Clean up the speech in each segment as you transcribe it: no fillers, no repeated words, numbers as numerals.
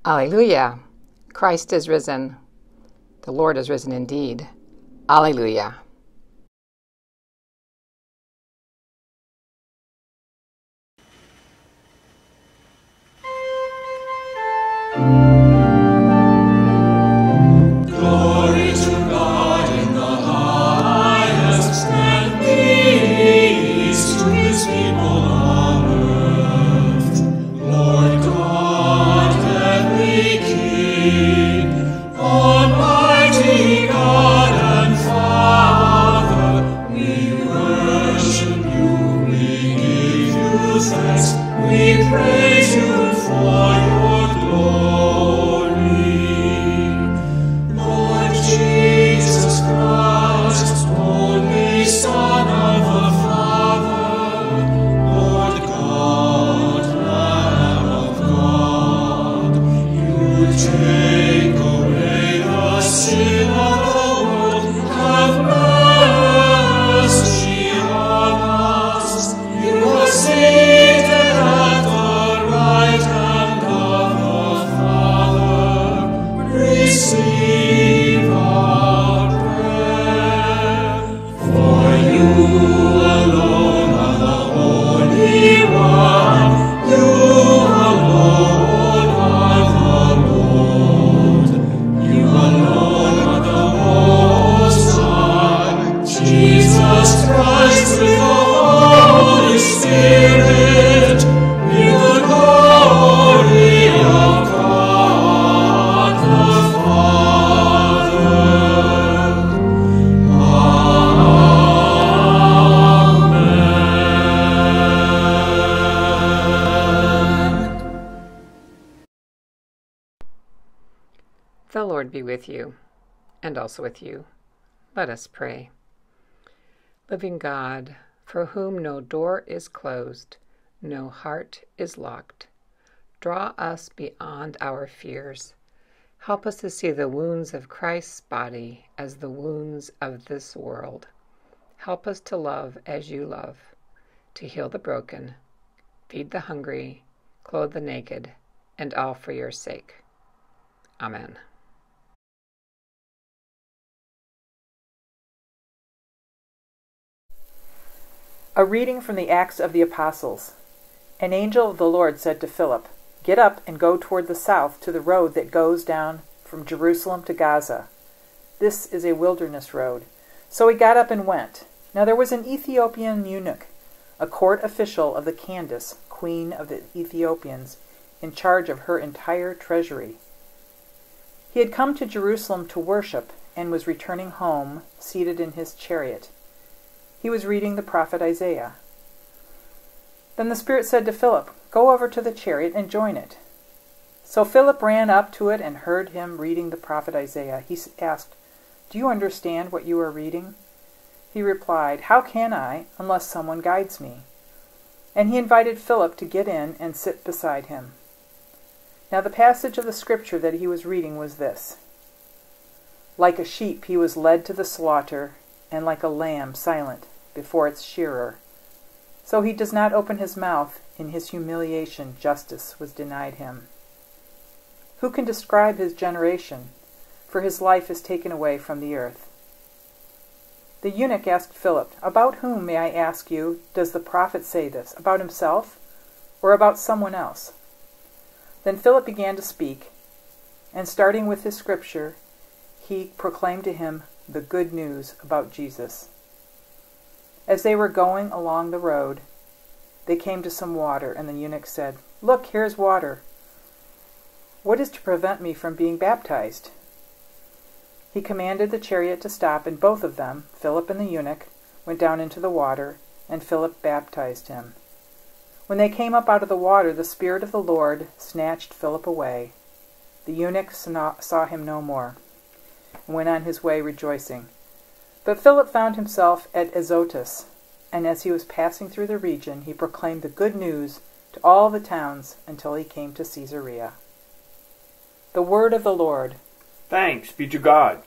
Alleluia. Christ is risen. The Lord is risen indeed. Alleluia. Glory to God in the highest, and peace to his people on earth. Lord God, heavenly King, Almighty God and Father, we worship you, we give you thanks, we praise you for your glory. Lord Jesus Christ, only Son of the Father, Lord God, Lamb of God, you take away the sin of the world, have mercy on us. You are seated at the right hand of the Father. Receive our prayer. For you alone are the Holy One. You alone are the Lord. You alone are the Most High. Jesus Christ with the Holy Spirit, in the glory of God the Father. Amen. The Lord be with you, and also with you. Let us pray. Living God, for whom no door is closed, no heart is locked, draw us beyond our fears. Help us to see the wounds of Christ's body as the wounds of this world. Help us to love as you love, to heal the broken, feed the hungry, clothe the naked, and all for your sake. Amen. A reading from the Acts of the Apostles. An angel of the Lord said to Philip, "Get up and go toward the south to the road that goes down from Jerusalem to Gaza. This is a wilderness road." So he got up and went. Now there was an Ethiopian eunuch, a court official of the Candace, queen of the Ethiopians, in charge of her entire treasury. He had come to Jerusalem to worship and was returning home, seated in his chariot. He was reading the prophet Isaiah. Then the Spirit said to Philip, "Go over to the chariot and join it." So Philip ran up to it and heard him reading the prophet Isaiah. He asked, "Do you understand what you are reading?" He replied, "How can I, unless someone guides me?" And he invited Philip to get in and sit beside him. Now the passage of the scripture that he was reading was this: "Like a sheep he was led to the slaughter, and like a lamb silent before its shearer. So he does not open his mouth. In his humiliation justice was denied him. Who can describe his generation? For his life is taken away from the earth." The eunuch asked Philip, "About whom, may I ask you, does the prophet say this? About himself, or about someone else?" Then Philip began to speak, and starting with his scripture, he proclaimed to him the good news about Jesus. As they were going along the road, they came to some water, and the eunuch said, "Look, here is water. What is to prevent me from being baptized?" He commanded the chariot to stop, and both of them, Philip and the eunuch, went down into the water, and Philip baptized him. When they came up out of the water, the Spirit of the Lord snatched Philip away. The eunuch saw him no more, and went on his way rejoicing. But Philip found himself at Azotus, and as he was passing through the region, he proclaimed the good news to all the towns until he came to Caesarea. The word of the Lord. Thanks be to God.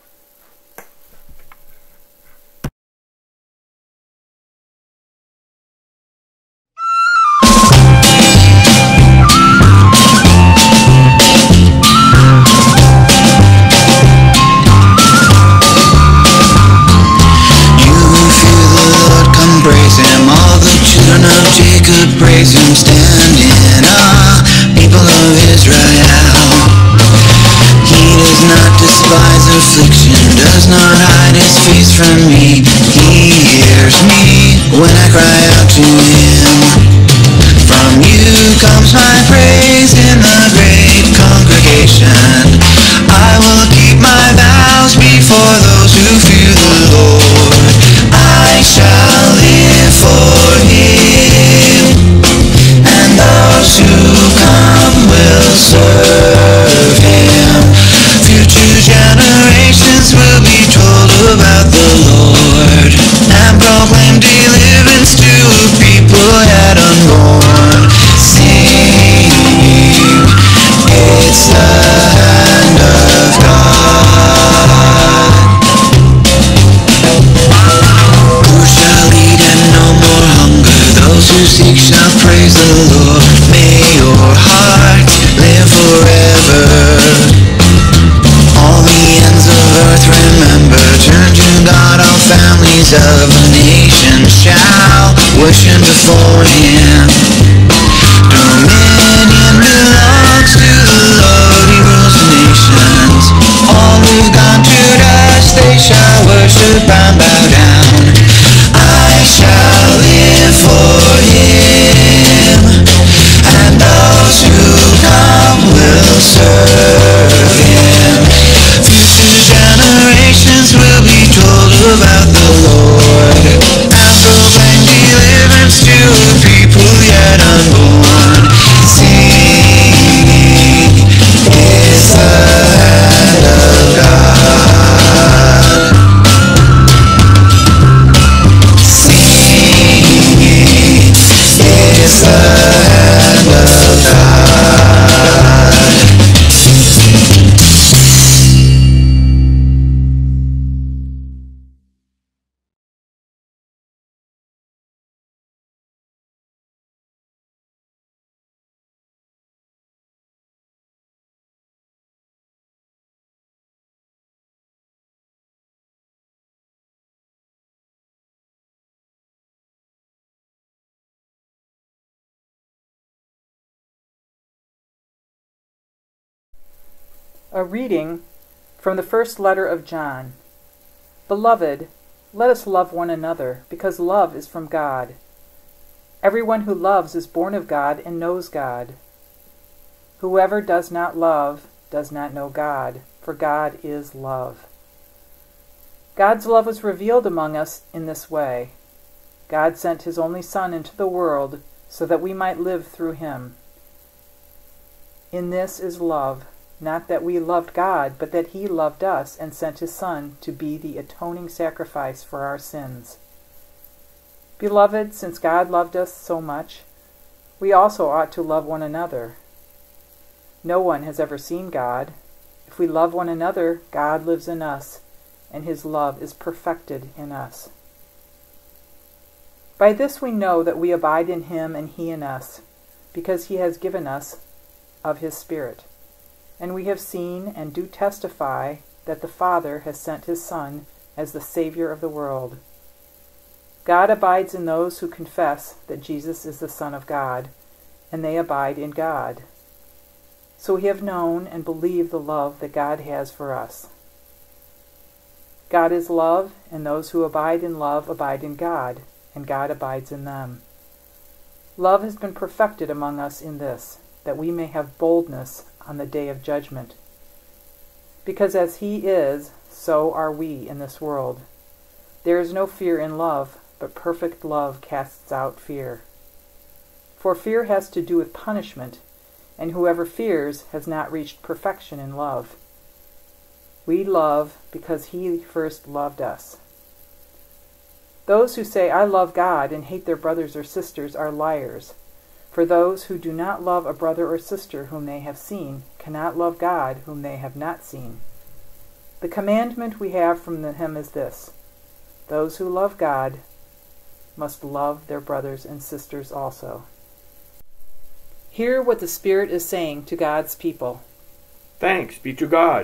Jacob praise him, standing up, people of Israel. He does not despise affliction, does not hide his face from me. He hears me when I cry out to him. From you comes my praise in the great congregation. I will keep my vows before those who fear the Lord. I shall live for him, and those who come will serve him. Future generations will be told about the Lord, and proclaim deliverance to a people yet unborn, singing, it's the hand of God. Who shall eat and no more hunger? Those who seek shall praise the Lord. May your heart live forever. All the ends of earth remember, turn to God, all families of the nation shall worship before him. Dominion belongs to the Lord, he rules the nations. All who've gone to dust, they shall worship and bow down. I shall live for him, and those who come will serve him. Future generations will be told about the Lord, and proclaim deliverance to a people yet unborn, singing, it's the hand of God. Singing, it's the hand of God. A reading from the first letter of John. Beloved, let us love one another, because love is from God. Everyone who loves is born of God and knows God. Whoever does not love does not know God, for God is love. God's love was revealed among us in this way. God sent his only Son into the world so that we might live through him. In this is love, not that we loved God, but that he loved us and sent his Son to be the atoning sacrifice for our sins. Beloved, since God loved us so much, we also ought to love one another. No one has ever seen God. If we love one another, God lives in us, and his love is perfected in us. By this we know that we abide in him and he in us, because he has given us of his Spirit. And we have seen and do testify that the Father has sent his Son as the Savior of the world. God abides in those who confess that Jesus is the Son of God, and they abide in God. So we have known and believed the love that God has for us. God is love, and those who abide in love abide in God, and God abides in them. Love has been perfected among us in this, that we may have boldness on the day of judgment. Because as he is, so are we in this world. There is no fear in love, but perfect love casts out fear. For fear has to do with punishment, and whoever fears has not reached perfection in love. We love because he first loved us. Those who say, I love God, and hate their brothers or sisters are liars. For those who do not love a brother or sister whom they have seen cannot love God whom they have not seen. The commandment we have from him is this: those who love God must love their brothers and sisters also. Hear what the Spirit is saying to God's people. Thanks be to God.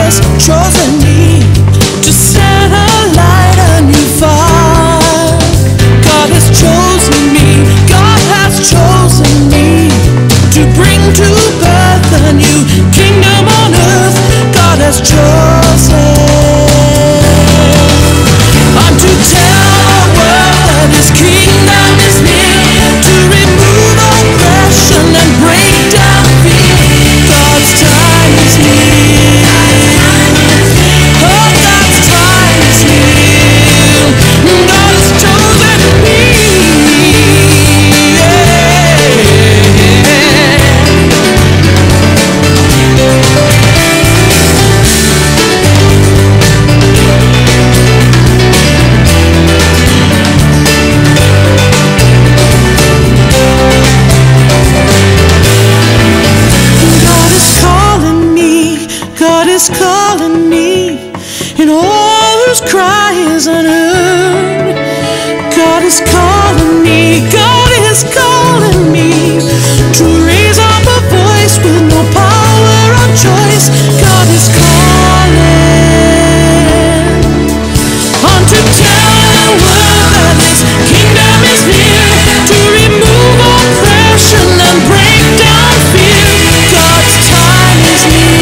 has chosen me to set a light on your fire. God has chosen me, God has chosen me to bring to birth a new kingdom on earth. God has chosen. I'm to tell the world that His kingdom is near, to remove oppression and break down fear. God's time is near. Oh, God's time is near. God has chosen me. God is calling me, and all whose cry is unheard. God is calling me, God is calling me to raise up a voice with no power or choice. God is calling on to tell the world that His kingdom is near, to remove oppression and break down fear. God's time is near.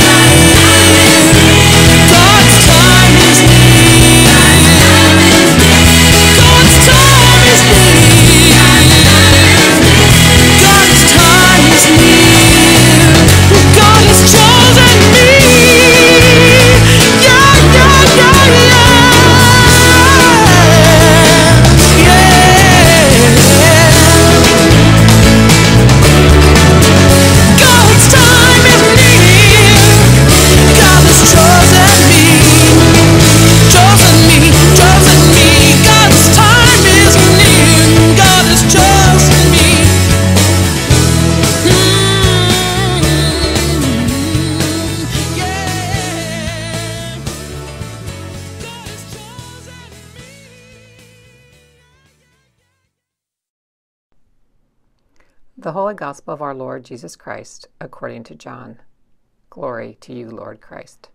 The Holy Gospel of our Lord Jesus Christ, according to John. Glory to you, Lord Christ.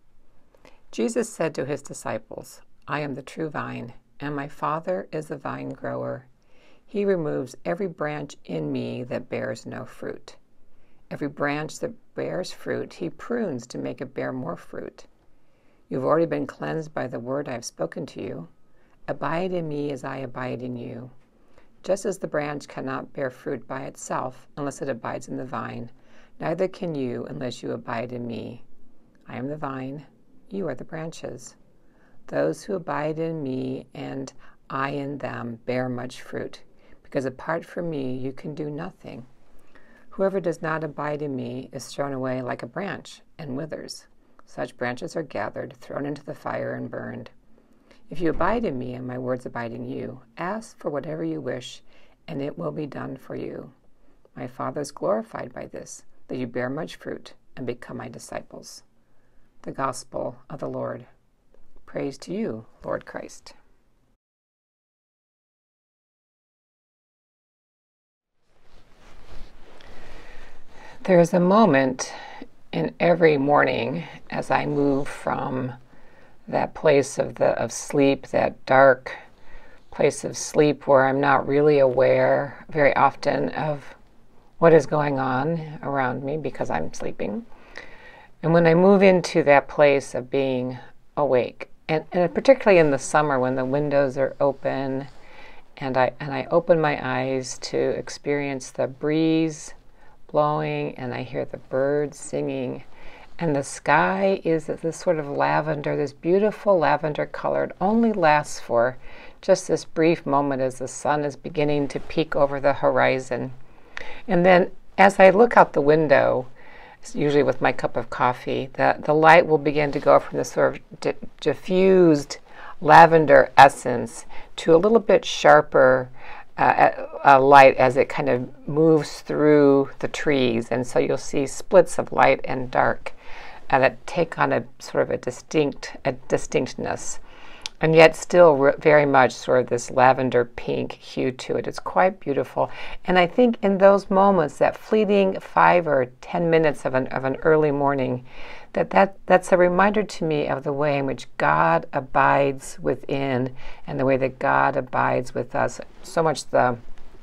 Jesus said to his disciples, I am the true vine, and my Father is the vine grower. He removes every branch in me that bears no fruit. Every branch that bears fruit, He prunes to make it bear more fruit. You've already been cleansed by the word I have spoken to you. Abide in me as I abide in you. Just as the branch cannot bear fruit by itself unless it abides in the vine, neither can you unless you abide in me. I am the vine, you are the branches. Those who abide in me and I in them bear much fruit, because apart from me you can do nothing. Whoever does not abide in me is thrown away like a branch and withers. Such branches are gathered, thrown into the fire, and burned. If you abide in me and my words abide in you, ask for whatever you wish, and it will be done for you. My Father is glorified by this, that you bear much fruit and become my disciples. The Gospel of the Lord. Praise to you, Lord Christ. There is a moment in every morning as I move from that place of sleep, that dark place of sleep where I'm not really aware very often of what is going on around me because I'm sleeping. And when I move into that place of being awake, and particularly in the summer when the windows are open and I open my eyes to experience the breeze blowing and I hear the birds singing, and the sky is this sort of lavender, this beautiful lavender color. It only lasts for just this brief moment as the sun is beginning to peek over the horizon. And then as I look out the window, usually with my cup of coffee, the light will begin to go from this sort of diffused lavender essence to a little bit sharper light as it kind of moves through the trees. And so you'll see splits of light and dark that take on a sort of a distinctness. and yet still very much sort of this lavender pink hue to it. It's quite beautiful. And I think in those moments, that fleeting 5 or 10 minutes of an early morning, that's a reminder to me of the way in which God abides within and the way that God abides with us. So much the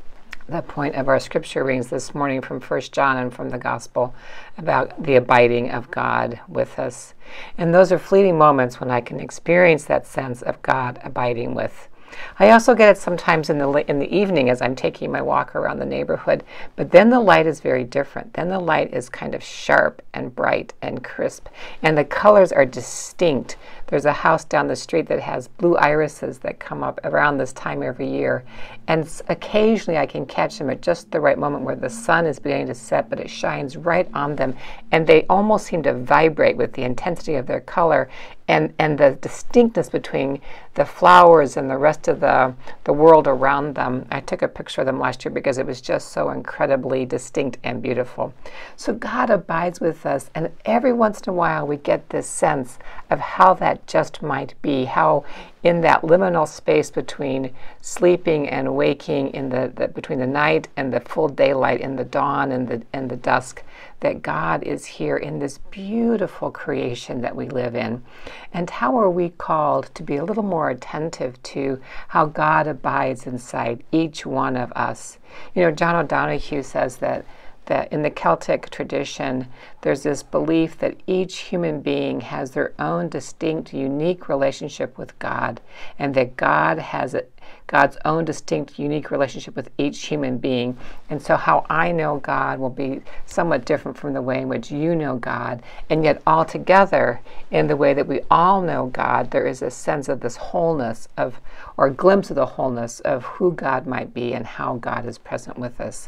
point of our scripture readings this morning from 1 John and from the Gospel about the abiding of God with us. And those are fleeting moments when I can experience that sense of God abiding with. I also get it sometimes in the evening as I'm taking my walk around the neighborhood, but then the light is very different. Then the light is kind of sharp and bright and crisp, and the colors are distinct. There's a house down the street that has blue irises that come up around this time every year, and occasionally I can catch them at just the right moment where the sun is beginning to set, but it shines right on them, and they almost seem to vibrate with the intensity of their color and the distinctness between the flowers and the rest of the world around them. I took a picture of them last year because it was just so incredibly distinct and beautiful. So God abides with us, and every once in a while we get this sense of how that just might be, how in that liminal space between sleeping and waking, in between the night and the full daylight, in the dawn and the dusk, that God is here in this beautiful creation that we live in. And how are we called to be a little more attentive to how God abides inside each one of us? You know, John O'Donohue says that in the Celtic tradition, there's this belief that each human being has their own distinct, unique relationship with God, and that God has God's own distinct, unique relationship with each human being. And so how I know God will be somewhat different from the way in which you know God, and yet all together, in the way that we all know God, there is a sense of this wholeness or a glimpse of the wholeness of who God might be and how God is present with us.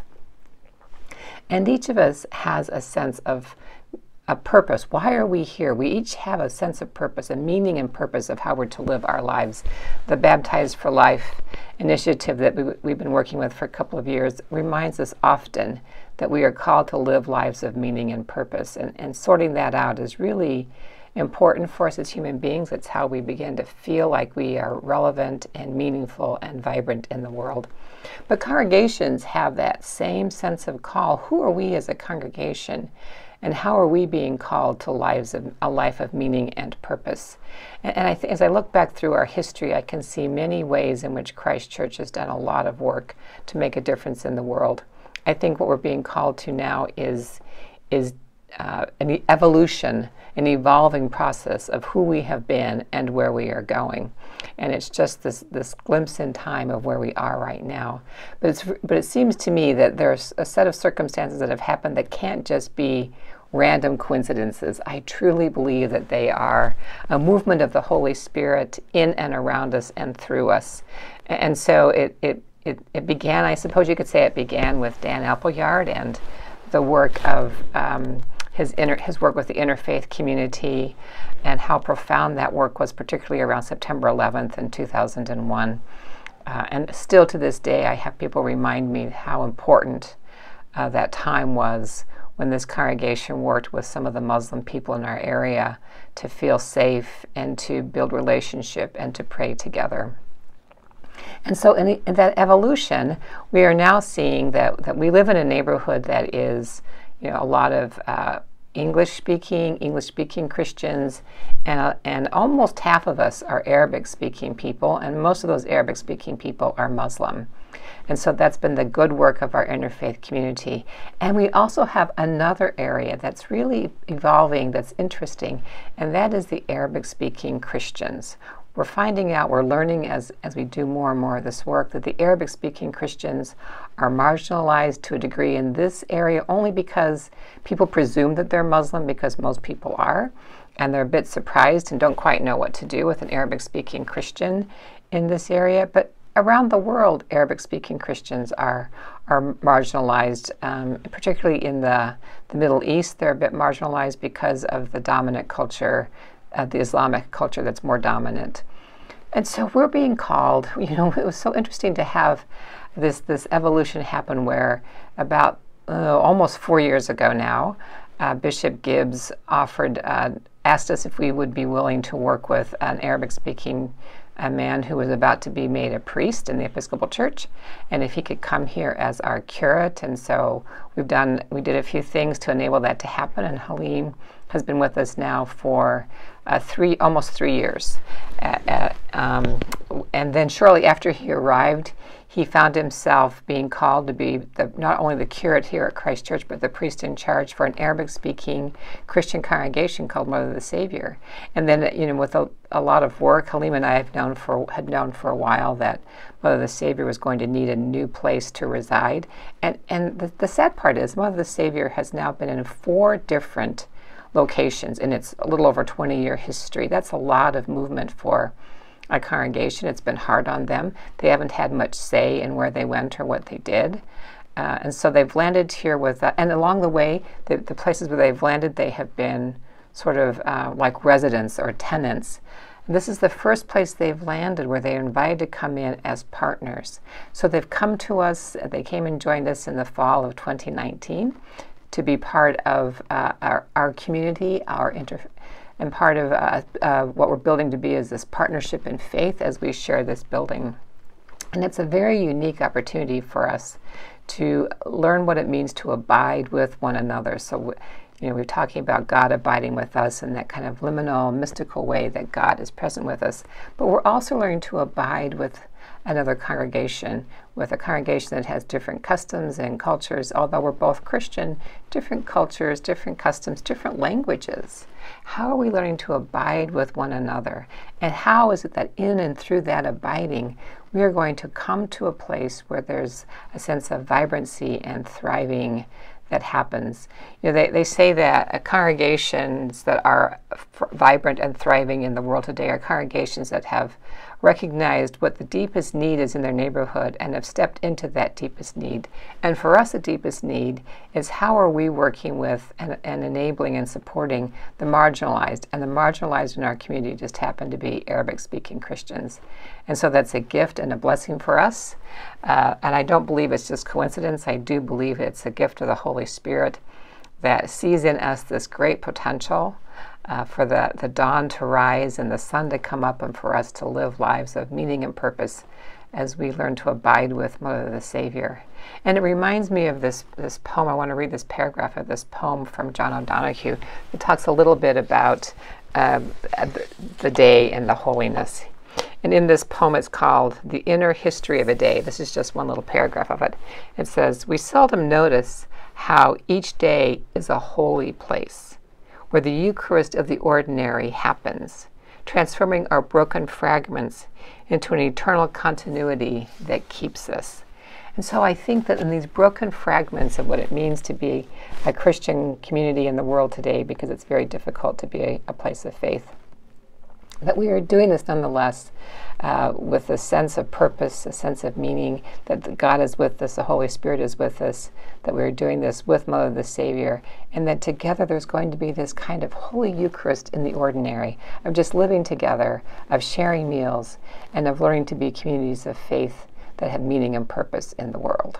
And each of us has a sense of a purpose. Why are we here? We each have a sense of purpose, a meaning and purpose of how we're to live our lives. The Baptized for Life initiative that we've been working with for a couple of years reminds us often that we are called to live lives of meaning and purpose. And sorting that out is really important for us as human beings. It's how we begin to feel like we are relevant and meaningful and vibrant in the world. But congregations have that same sense of call. Who are we as a congregation? And how are we being called to a life of meaning and purpose? And as I look back through our history, I can see many ways in which Christ Church has done a lot of work to make a difference in the world. I think what we're being called to now is an evolution, an evolving process of who we have been and where we are going. And it's just this glimpse in time of where we are right now. But it seems to me that there's a set of circumstances that have happened that can't just be random coincidences. I truly believe that they are a movement of the Holy Spirit in and around us and through us. And so it began, I suppose you could say it began with Dan Appleyard and the work of his work with the interfaith community, and how profound that work was, particularly around September 11th in 2001. And still to this day, I have people remind me how important that time was when this congregation worked with some of the Muslim people in our area to feel safe and to build relationship and to pray together. And so in that evolution, we are now seeing that we live in a neighborhood that is, a lot of English-speaking Christians, and almost half of us are Arabic-speaking people, and most of those Arabic-speaking people are Muslim. And so that's been the good work of our interfaith community. And we also have another area that's really evolving, that's interesting, and that is the Arabic-speaking Christians. We're finding out, we're learning as we do more and more of this work, that the Arabic-speaking Christians are marginalized to a degree in this area only because people presume that they're Muslim, because most people are, and they're a bit surprised and don't quite know what to do with an Arabic-speaking Christian in this area. But around the world, Arabic-speaking Christians are marginalized, particularly in the Middle East. They're a bit marginalized because of the dominant culture, the Islamic culture that's more dominant. And so we're being called, it was so interesting to have this evolution happen where about almost 4 years ago now, Bishop Gibbs asked us if we would be willing to work with an Arabic-speaking a man who was about to be made a priest in the Episcopal Church, and if he could come here as our curate. And so we did a few things to enable that to happen, and Halim has been with us now for almost 3 years. And then shortly after he arrived, he found himself being called to be not only the curate here at Christ Church, but the priest in charge for an Arabic-speaking Christian congregation called Mother of the Savior. And then, with a lot of work, Halim and I had known for a while that Mother of the Savior was going to need a new place to reside. And the sad part is, Mother of the Savior has now been in 4 different locations in its a little over 20-year history. That's a lot of movement for a congregation. It's been hard on them. They haven't had much say in where they went or what they did. And so they've landed here and along the way, the places where they've landed, they have been sort of like residents or tenants. And this is the first place they've landed where they're invited to come in as partners. So they've come to us, they came and joined us in the fall of 2019 to be part of our community, and part of what we're building to be is this partnership in faith as we share this building. And it's a very unique opportunity for us to learn what it means to abide with one another. So, we're talking about God abiding with us in that kind of liminal, mystical way that God is present with us. But we're also learning to abide with another congregation, with a congregation that has different customs and cultures. Although we're both Christian, different cultures, different customs, different languages. How are we learning to abide with one another? And how is it that in and through that abiding, we are going to come to a place where there's a sense of vibrancy and thriving that happens? They say that congregations that are vibrant and thriving in the world today are congregations that have recognized what the deepest need is in their neighborhood and have stepped into that deepest need. And for us, the deepest need is how are we working with and enabling and supporting the marginalized. And the marginalized in our community just happen to be Arabic-speaking Christians. And so that's a gift and a blessing for us. And I don't believe it's just coincidence. I do believe it's a gift of the Holy Spirit that sees in us this great potential for the dawn to rise and the sun to come up, and for us to live lives of meaning and purpose as we learn to abide with Mother of the Savior. And it reminds me of this poem. I want to read this paragraph of this poem from John O'Donohue. It talks a little bit about the day and the holiness. And in this poem, it's called The Inner History of a Day. This is just one little paragraph of it. It says, "We seldom notice how each day is a holy place, where the Eucharist of the ordinary happens, transforming our broken fragments into an eternal continuity that keeps us." And so I think that in these broken fragments of what it means to be a Christian community in the world today, because it's very difficult to be a place of faith, that we are doing this nonetheless with a sense of purpose, a sense of meaning, that God is with us, the Holy Spirit is with us, that we are doing this with Mother of the Savior, and that together there's going to be this kind of holy Eucharist in the ordinary, of just living together, of sharing meals, and of learning to be communities of faith that have meaning and purpose in the world.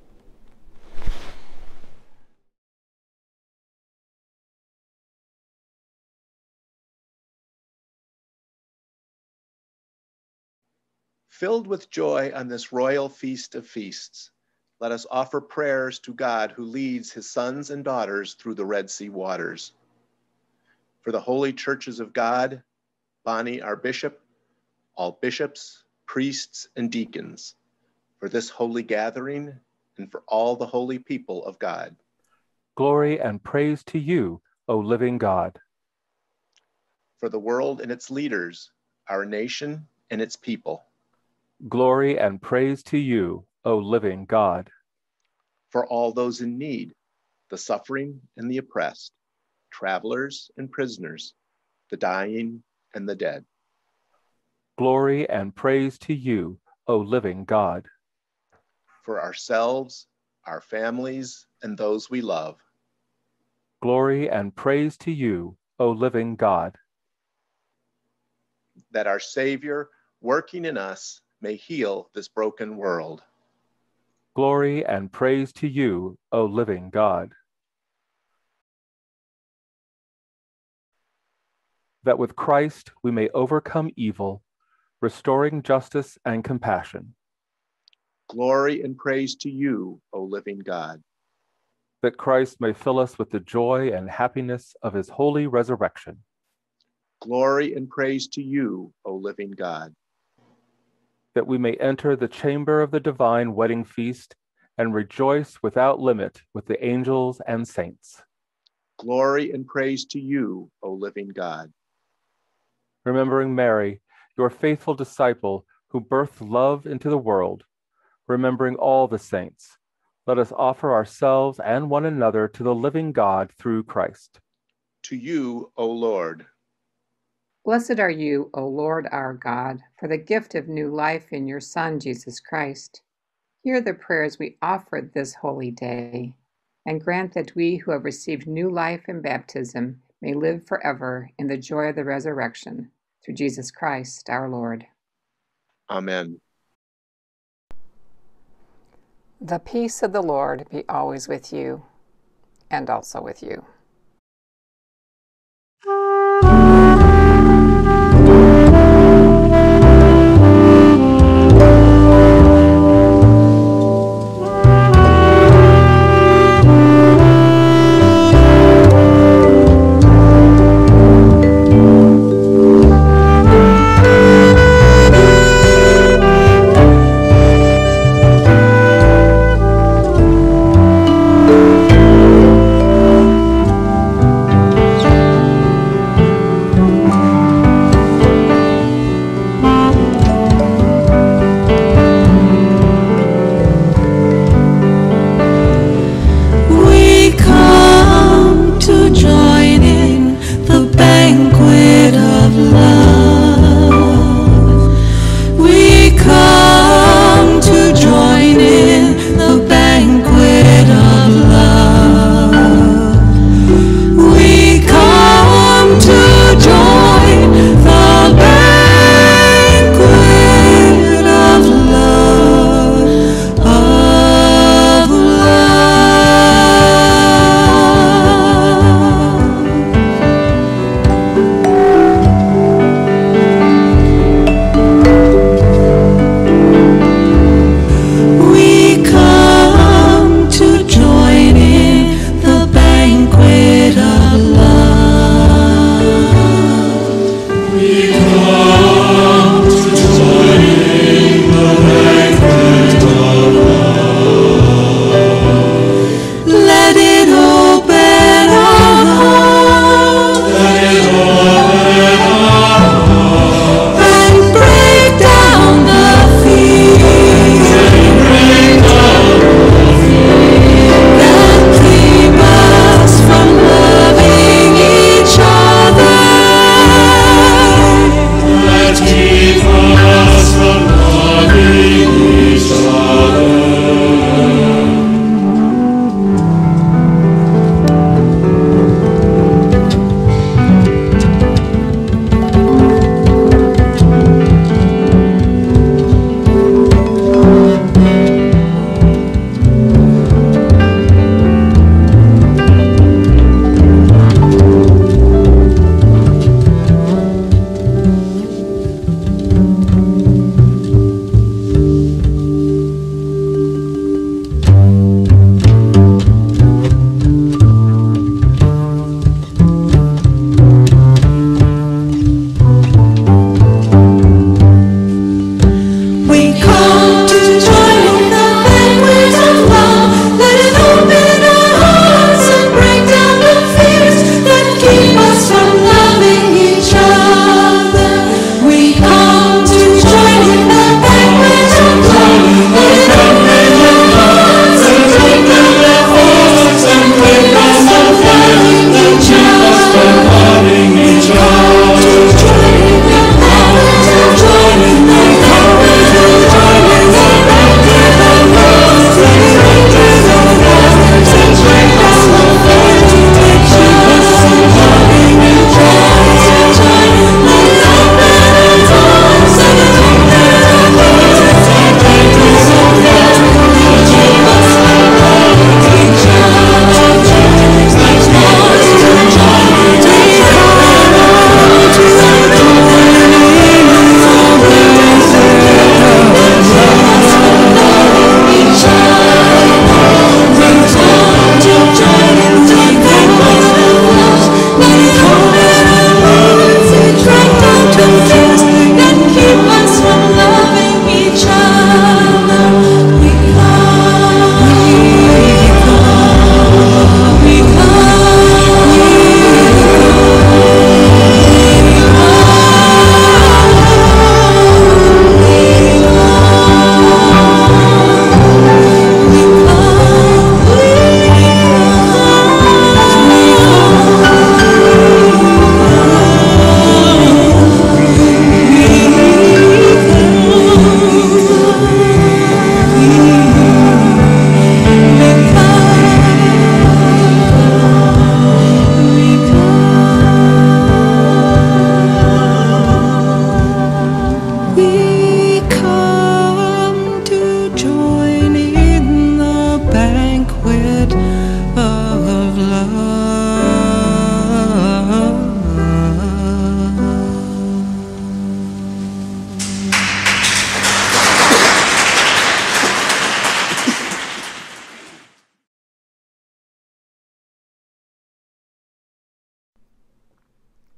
Filled with joy on this royal feast of feasts, let us offer prayers to God who leads his sons and daughters through the Red Sea waters. For the holy churches of God, Bonnie, our bishop, all bishops, priests, and deacons, for this holy gathering, and for all the holy people of God. Glory and praise to you, O living God. For the world and its leaders, our nation and its people. Glory and praise to you, O living God. For all those in need, the suffering and the oppressed, travelers and prisoners, the dying and the dead. Glory and praise to you, O living God. For ourselves, our families, and those we love. Glory and praise to you, O living God. That our Savior, working in us, may heal this broken world. Glory and praise to you, O living God. That with Christ we may overcome evil, restoring justice and compassion, Glory and praise to you, O living God. that Christ may fill us with the joy and happiness of his holy resurrection, Glory and praise to you, O living God. that we may enter the chamber of the divine wedding feast and rejoice without limit with the angels and saints. Glory and praise to you, O living God. Remembering Mary, your faithful disciple who birthed love into the world, remembering all the saints, let us offer ourselves and one another to the living God through Christ. To you, O Lord. Blessed are you, O Lord our God, for the gift of new life in your Son, Jesus Christ. Hear the prayers we offer this holy day, and grant that we who have received new life in baptism may live forever in the joy of the resurrection, through Jesus Christ our Lord. Amen. The peace of the Lord be always with you, and also with you.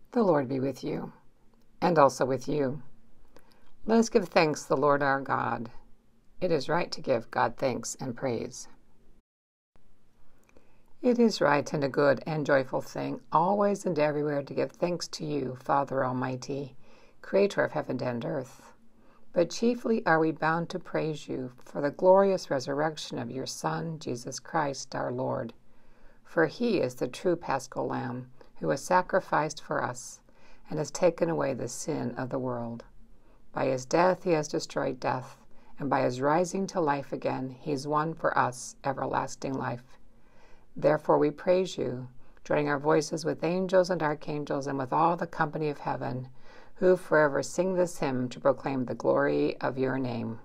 The Lord be with you, and also with you. Let us give thanks to the Lord our God. It is right to give God thanks and praise. It is right and a good and joyful thing, always and everywhere, to give thanks to you, Father Almighty, Creator of heaven and earth. But chiefly are we bound to praise you for the glorious resurrection of your Son, Jesus Christ our Lord. For he is the true Paschal Lamb, who was sacrificed for us, and has taken away the sin of the world. By his death he has destroyed death, and by his rising to life again he has won for us everlasting life. Therefore we praise you, joining our voices with angels and archangels and with all the company of heaven, who forever sing this hymn to proclaim the glory of your name.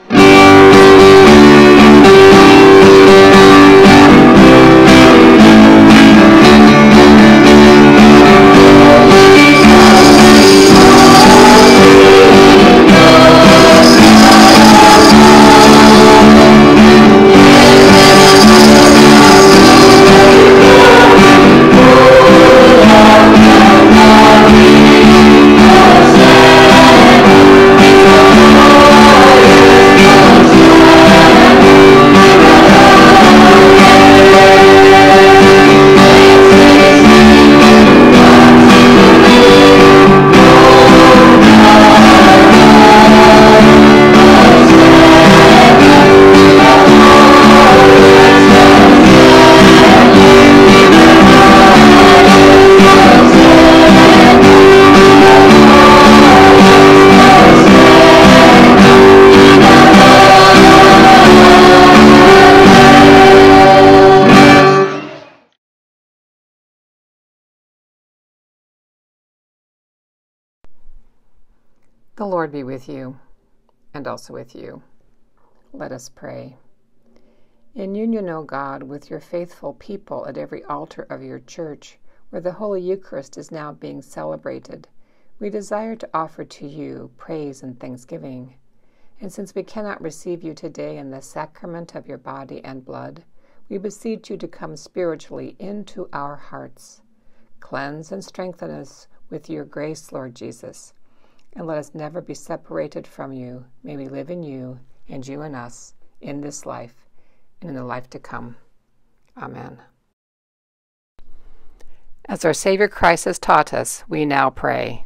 The Lord be with you, and also with you. Let us pray. In union, O God, with your faithful people at every altar of your church, where the Holy Eucharist is now being celebrated, we desire to offer to you praise and thanksgiving. And since we cannot receive you today in the sacrament of your body and blood, we beseech you to come spiritually into our hearts. Cleanse and strengthen us with your grace, Lord Jesus, and let us never be separated from you. May we live in you, and you in us, in this life and in the life to come. Amen. As our Savior Christ has taught us, we now pray.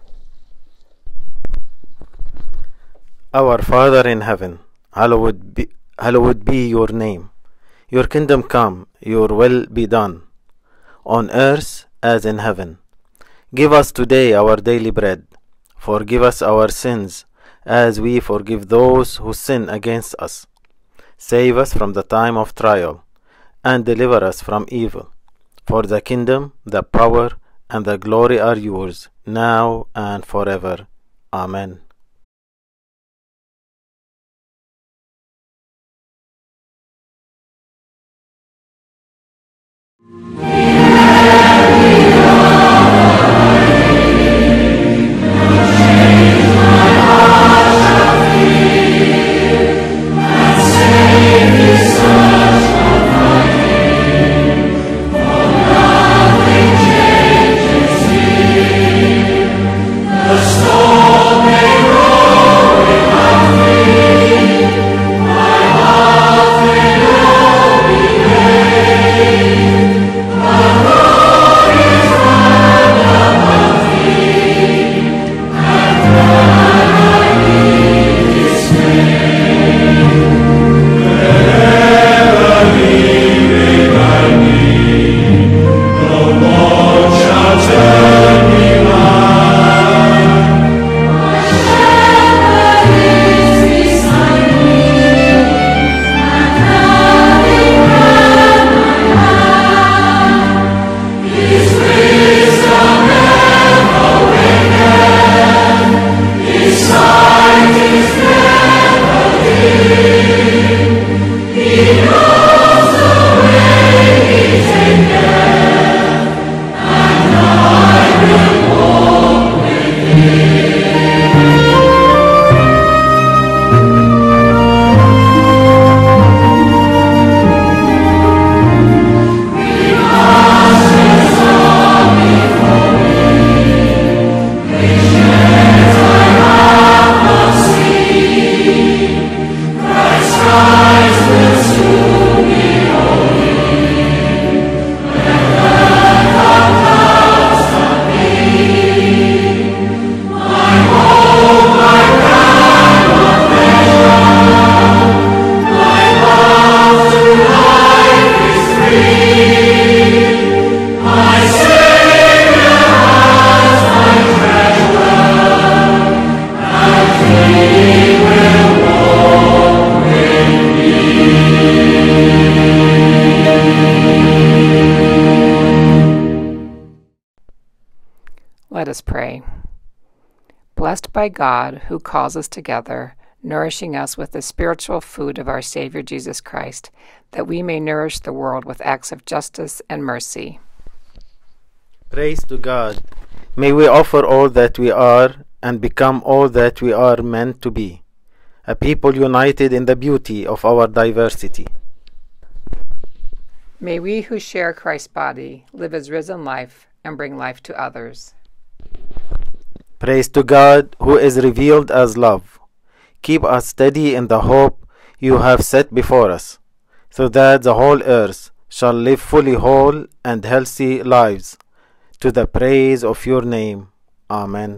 Our Father in heaven, hallowed be your name. Your kingdom come, your will be done, on earth as in heaven. Give us today our daily bread. Forgive us our sins, as we forgive those who sin against us. Save us from the time of trial, and deliver us from evil. For the kingdom, the power, and the glory are yours, now and forever. Amen. Amen. Let us pray. Blessed by God, who calls us together, nourishing us with the spiritual food of our Savior Jesus Christ, that we may nourish the world with acts of justice and mercy. Praise to God. May we offer all that we are and become all that we are meant to be, a people united in the beauty of our diversity. May we who share Christ's body live his risen life and bring life to others. Praise to God, who is revealed as love. Keep us steady in the hope you have set before us, so that the whole earth shall live fully whole and healthy lives, to the praise of your name. Amen.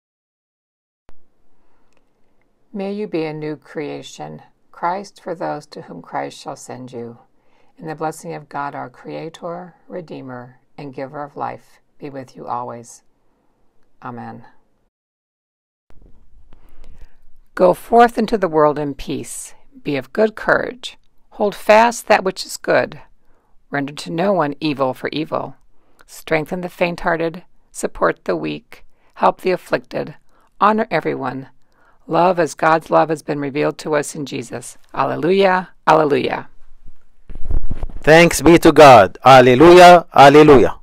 May you be a new creation, Christ for those to whom Christ shall send you. And the blessing of God, our Creator, Redeemer, and Giver of life, be with you always. Amen. Go forth into the world in peace. Be of good courage. Hold fast that which is good. Render to no one evil for evil. Strengthen the faint-hearted. Support the weak. Help the afflicted. Honor everyone. Love as God's love has been revealed to us in Jesus. Alleluia, alleluia. Thanks be to God. Alleluia, alleluia.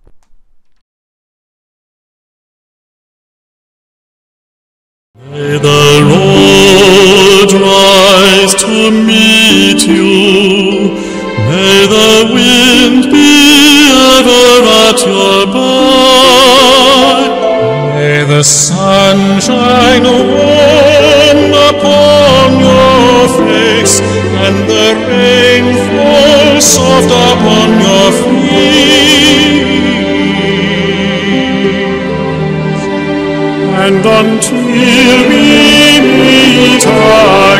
May the Lord rise to meet you. May the wind be ever at your back. May the sun shine warm upon your face, and the rain fall soft upon your feet. And until we meet again,